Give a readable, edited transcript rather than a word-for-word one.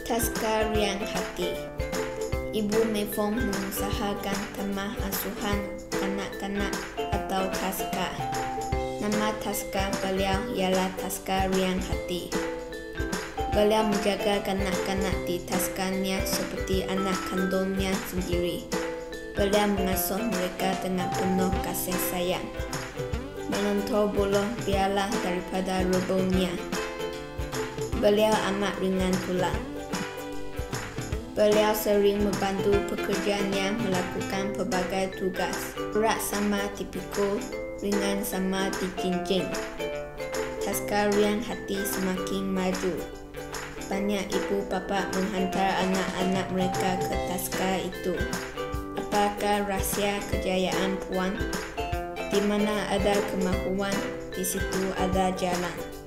Taska Riang Hati. Ibu Mevong mengusahakan taman asuhan kanak-kanak atau Taska. Nama Taska beliau ialah Taska Riang Hati. Beliau menjaga kanak-kanak di Taskanya seperti anak kandungnya sendiri. Beliau mengasuh mereka dengan penuh kasih sayang. Menentur buluh biarlah daripada rubuhnya. Beliau amat ringan tulang. Beliau sering membantu pekerjaannya melakukan pelbagai tugas. Berat sama dipikul, ringan sama dijinjing. Taska Riang Hati semakin maju. Banyak ibu bapa menghantar anak-anak mereka ke Taska itu. Apakah rahsia kejayaan Puan? Di mana ada kemahuan, di situ ada jalan.